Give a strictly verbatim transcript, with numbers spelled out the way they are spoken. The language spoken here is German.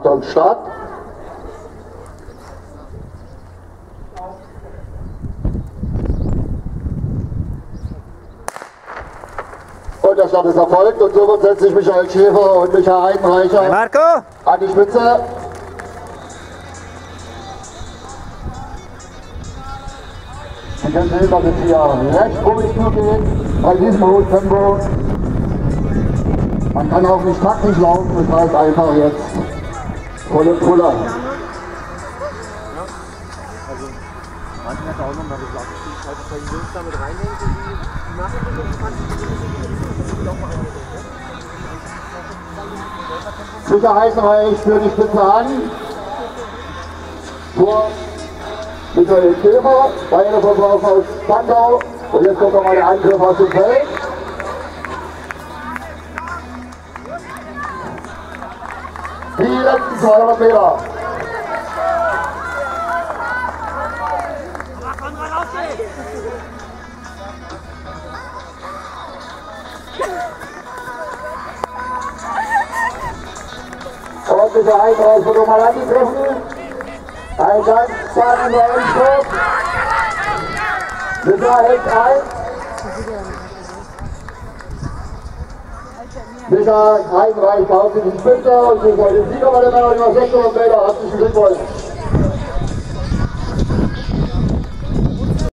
Achtung, Start. Und der Start ist erfolgt und somit setzt sich Michael Schäfer und Michael Heidenreicher Marco an die Spitze. Sie können sehen, dass es hier recht ruhig zugeht bei diesem hohen Tempo. Man kann auch nicht taktisch laufen, das heißt einfach jetzt volle Pulle. Also, manchmal hat er auch noch mal gesagt, ich halt bei den Jungs da mit reinhängen, die machen das und Sicherheitsreich für die Spitze an. Vor Michael Schäfer, beide Verbraucher aus Spandau. Und jetzt kommt nochmal der Angriff aus dem Feld. Die letzten zweihundert Meter. Und Michael Heidenreich wird nochmal angegriffen. Ein ganz spannender Endspurt. Michael hält ein. Michael Heidenreich kauft sich die Spitze und Michael ist Sieger bei der Männer über sechshundert Meter. Herzlichen Glückwunsch.